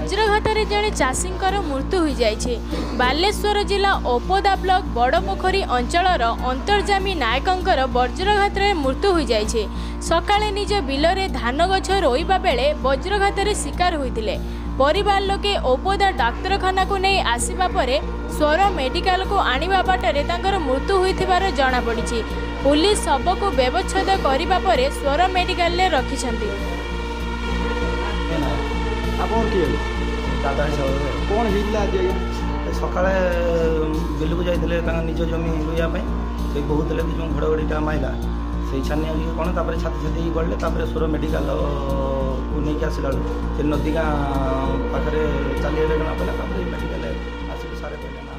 वज्रघात जड़े चाषी मृत्यु हो जाए। बालेश्वर जिला ओपदा ब्लॉक बड़पोखरी अंचलर अंतर्जामी नायकंकर वज्रघात मृत्यु हो जाए। सकाळे निज बिलरे धान गछ रोइबा बेले वज्रघात शिकार होते। परिवार लोके ओपदा डाक्तरखाना को नहीं आसवा पर स्वर मेडिकल को आनिबा बाटरे तांकर मृत्यु होइथिबार जणा पड़िछि। पुलिस शव को व्यवच्छेद करबा पर स्वर मेडिकल ले रखिछन्ति। कौन सका बिल को जाते निज जमी रोवाई से कहते कि जो घड़घड़ीटा माइला से छानिया कौन छाती छाती गले स्वर मेडिकल को लेकिन आसला से नदी गाँ पाखे चलिए जमा पड़ा मेडिकल आसिक सारे